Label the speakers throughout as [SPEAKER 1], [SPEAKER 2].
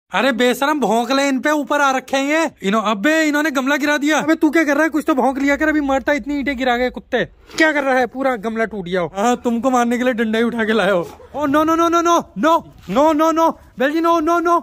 [SPEAKER 1] अरे बेशरम भौंक ले इन पे, ऊपर आ रखे हैं ये। अबे इन्होंने गमला गिरा दिया। अबे तू क्या कर रहा है? कुछ तो भौंक लिया कर, अभी मरता इतनी ईंटें गिरा गए कुत्ते। क्या कर रहा है? पूरा गमला टूट गया हो। हाँ, तुमको मारने के लिए डंडा ही उठा के लाए हो। Oh no no no no no no no no no बेलजी, नो नो नो।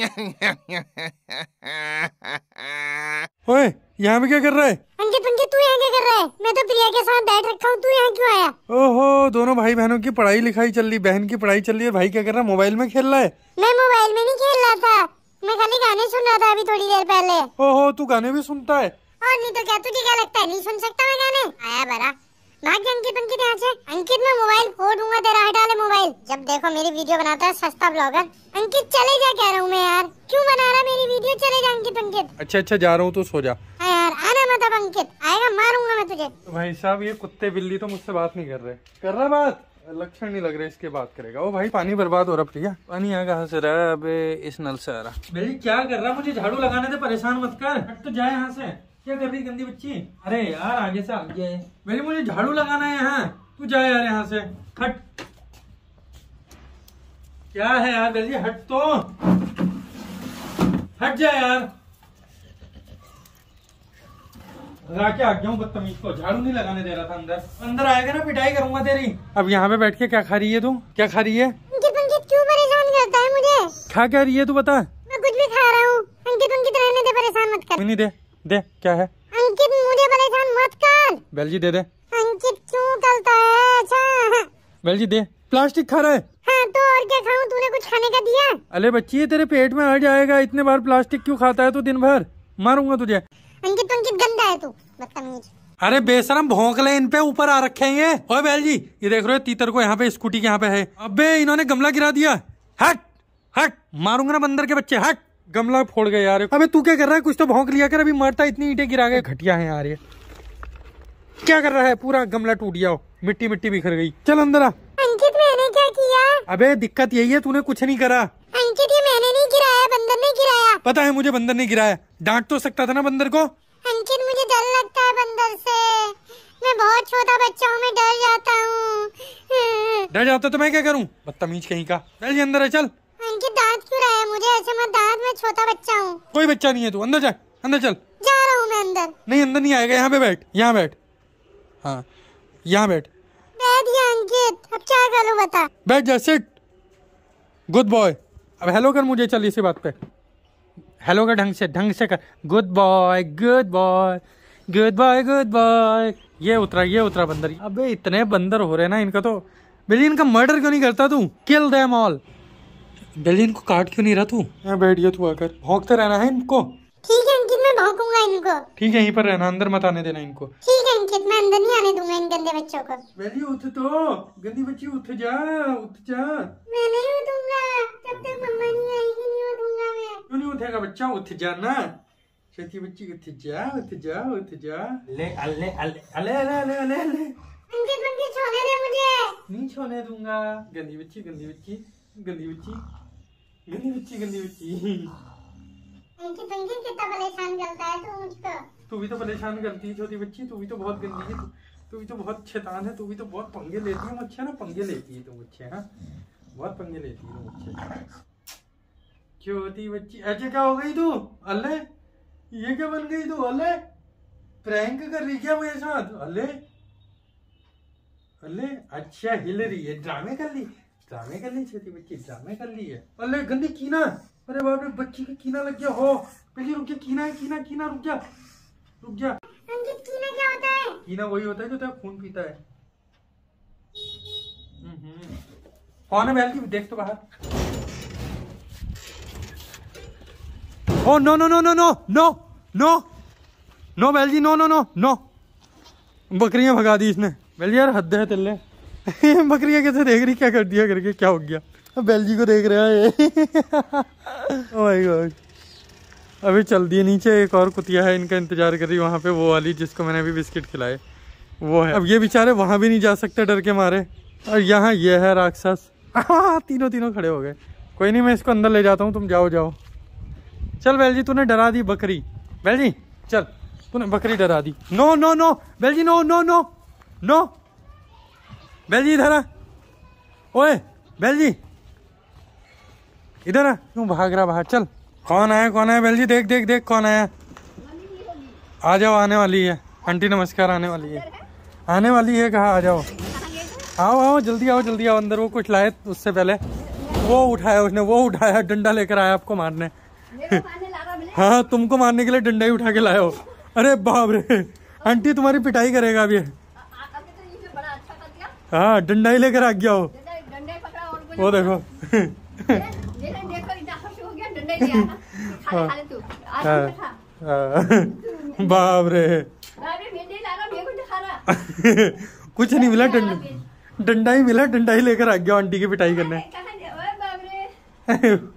[SPEAKER 1] ओए यहाँ पे क्या कर रहा है?
[SPEAKER 2] अंकित तू यहाँ क्या कर रहा है? मैं तो प्रिया के साथ बैठ रखा हूँ, तू यहाँ क्यों आया?
[SPEAKER 1] ओहो, दोनों भाई बहनों की पढ़ाई लिखाई चल रही, बहन की पढ़ाई चल रही है। भाई क्या कर रहा है? मोबाइल में खेल रहा है।
[SPEAKER 2] मैं मोबाइल में नहीं खेल रहा था, मैं खाली गाने सुन रहा था अभी थोड़ी देर पहले।
[SPEAKER 1] ओहो, तू गाने भी सुनता है?
[SPEAKER 2] और नहीं तो क्या, तुझे क्या लगता है नहीं सुन सकता मैं गाने? आया बड़ा भाग जा अंकित यहाँ से। अंकित मैं मोबाइल फोड़ दूंगा तेरा, हटा ले मोबाइल। जब देखो मेरी वीडियो बनाता है सस्ता ब्लॉगर। अंकित चले जा कह रहा हूँ मैं यार, क्यों बना रहा मेरी वीडियो? चले जा अंकित।
[SPEAKER 1] अच्छा जा रहा हूँ तो सो जा।
[SPEAKER 2] हाँ यार आना मत अब, अंकित आएगा मारूंगा मैं तुझे।
[SPEAKER 1] भाई साहब ये कुत्ते बिल्ली तो मुझसे बात नहीं कर रहे। कर रहा बात? लक्षण नहीं लग रहा इसके बात करेगा। ओ भाई पानी बर्बाद हो रहा। प्रिया पानी यहाँ कहाँ से रहा है? अबे इस नल से आ रहा। भाई क्या कर रहा? मुझे झाड़ू लगाने दे, परेशान मत कर। हट तो जाए यहाँ से। क्या कर रही गंदी बच्ची? अरे यार आगे से आगे है। भाई मुझे झाड़ू लगाना है यहाँ, तू जा यार यहाँ से। हट। क्या है यार बेली, हट तो, हट जा यार। लगा के आ गया हूँ बदतमीज को, झाड़ू नहीं लगाने दे रहा था। अंदर आएगा ना पिटाई करूंगा तेरी। अब यहाँ पे बैठ के क्या खा रही है तू? क्या खा रही है?
[SPEAKER 2] अंकित क्यों परेशान करता है मुझे?
[SPEAKER 1] क्या रही है तू बता?
[SPEAKER 2] मैं कुछ भी खा रहा हूँ। अंकित रहने दे, परेशान मत कर।
[SPEAKER 1] नहीं दे क्या है?
[SPEAKER 2] अंकित मुझे परेशान मत कर।
[SPEAKER 1] बेल जी दे।
[SPEAKER 2] अंकित क्यों करता है ऐसा?
[SPEAKER 1] बेल जी दे। प्लास्टिक खा रहा है?
[SPEAKER 2] हाँ तो और क्या खाऊं? तूने कुछ खाने का दिया?
[SPEAKER 1] अरे बच्ची ये तेरे पेट में आ जाएगा। इतने बार प्लास्टिक क्यों खाता है तू दिन भर? मारूंगा तुझे।
[SPEAKER 2] अंकित गंदा है तू, बदतमीज।
[SPEAKER 1] अरे बेशरम भौंक ले इन पे, ऊपर आ रखे हैं ये। ओए बेल जी ये देख रहे हो तीतर को यहाँ पे स्कूटी के यहाँ पे है। अबे इन्होंने गमला गिरा दिया। हट मारूंगा ना बंदर के बच्चे। हट, गमला फोड़ गए यार। अबे तू क्या कर रहा है? कुछ तो भौंक लिया कर, अभी मरता इतनी ईंटें गिरा गए। घटिया है यार ये। क्या कर रहा है? पूरा गमला टूट गया हो, मिट्टी बिखर गई। चल अंदर आ।
[SPEAKER 2] अंकित मैंने क्या किया?
[SPEAKER 1] अबे दिक्कत यही है, तूने कुछ नहीं करा।
[SPEAKER 2] अंकित ये मैंने नहीं गिराया, बंदर ने गिराया।
[SPEAKER 1] पता है मुझे, बंदर ने गिराया। डांट तो सकता था ना बंदर को।
[SPEAKER 2] अंकित मुझे डर लगता है बंदर से, मैं बहुत छोटा बच्चा हूँ, मैं डर जाता हूँ।
[SPEAKER 1] डर जाता तो मैं क्या करूँ? बदतमीज कहीं का। चल जी अंदर है, चल।
[SPEAKER 2] अंकित डांट क्यों रहा है मुझे? ऐसे मत डांट, मैं छोटा बच्चा हूँ।
[SPEAKER 1] कोई बच्चा नहीं है तू, अंदर जा। अंदर चल।
[SPEAKER 2] जा रहा हूँ मैं अंदर।
[SPEAKER 1] नहीं अंदर नहीं आएगा, यहाँ पे बैठ, यहाँ बैठ। हाँ यहाँ बैठ
[SPEAKER 2] गया अंकित, अब क्या करूँ बता?
[SPEAKER 1] बैठ जा, सिट। Good boy. अब हेलो कर मुझे, चल इसी बात पे हेलो कर, ढंग से कर। Good boy good boy good boy good boy. ये उतरा बंदर। अबे इतने बंदर हो रहे ना इनका तो। बिल्ली इनका मर्डर क्यों नहीं करता तू? Kill them all. बिल्ली इनको काट क्यों नहीं रहा तू? यहाँ बैठ गया तू आकर। भौंकते रहना है इनको।
[SPEAKER 2] ठीक है अंकित मैं भौंकूंगा इनको।
[SPEAKER 1] ठीक है यहीं पर रहना, अंदर मत आने देना इनको।
[SPEAKER 2] ठीक है अंकित मैं अंदर नहीं आने दूंगा इन गंदे बच्चों को।
[SPEAKER 1] बेली उठ तो, गंदी बच्ची उठ जा।
[SPEAKER 2] मैं नहीं उठूंगा, जब तक मम्मा नहीं आएगी नहीं उठूंगा मैं।
[SPEAKER 1] क्यों नहीं उठेगा बच्चा? उठ जाना। छोटी बच्ची उठ जा। ले अले।
[SPEAKER 2] अंकित छोड़ने दे मुझे।
[SPEAKER 1] नहीं छोड़ने दूंगा। गंदी बच्ची।
[SPEAKER 2] अंकित कितना परेशान करता है तू मुझको।
[SPEAKER 1] तू भी तो परेशान करती है छोटी बच्ची, तू भी तो बहुत गंदी है, तू भी तो बहुत शैतान है, तू भी तो बहुत पंगे लेती है मुझसे ना। पंगे लेती है तू मुझसे। हाँ बहुत पंगे लेती है मुझसे छोटी बच्ची। अच्छा क्या हो गई तू? अल्ले ये क्या बन गई तू? अल्ले प्रैंक कर रही क्या मेरे साथ? अल्ले अच्छा हिल रही है। ड्रामे कर ली छोटी बच्ची, ड्रामे कर ली है। अल्ले गंदी कीना। अरे बाप रे, बच्ची का कीना लग गया हो। पहले रुक जा, कीना रुक जा।
[SPEAKER 2] अंकित कीना क्या होता है?
[SPEAKER 1] कीना वही होता है जो तेरा खून पीता है। कौन है बैल की? देख तो बाहर। ओ नो बैल जी, नो। बकरियां भगा दी इसने। बैल जी यार हद है तेरे। बकरियां कैसे देख रही? क्या कर दिया करके? क्या हो गया? बैल जी को देख रहा है। Oh my god. अभी चल दिए नीचे। एक और कुतिया है, इनका इंतजार कर रही वहाँ पे, वो वाली जिसको मैंने अभी बिस्किट खिलाए वो है। अब ये बेचारे वहां भी नहीं जा सकते डर के मारे। और यहाँ ये है राक्षस। तीनों खड़े हो गए। कोई नहीं, मैं इसको अंदर ले जाता हूँ, तुम जाओ। चल बैल जी, तूने डरा दी बकरी। बैल जी चल, तूने बकरी डरा दी। नो बैल जी, नो। बैल जी इधर आ। ओए बैल जी इधर आ, क्यों भाग रहा बाहर? चल। कौन आया बेल जी? देख देख देख कौन आया। आ जाओ, आने वाली है आंटी, नमस्कार। आने वाली है, आने वाली है। कहा आ जाओ, आओ आओ जल्दी आओ, जल्दी आओ अंदर। वो कुछ लाए उससे पहले वो उठाया उसने, वो उठाया, डंडा लेकर आया आपको मारने। हाँ, तुमको मारने के लिए डंडा ही उठा के लाया हो। अरे बाप रे, आंटी तुम्हारी पिटाई करेगा अभी। हाँ, डंडा ही लेकर आ गया हो। वो देखो। बाप रे, कुछ नहीं मिला, डंडा ही मिला, डंडा ही लेकर आ गया आंटी की पिटाई करने।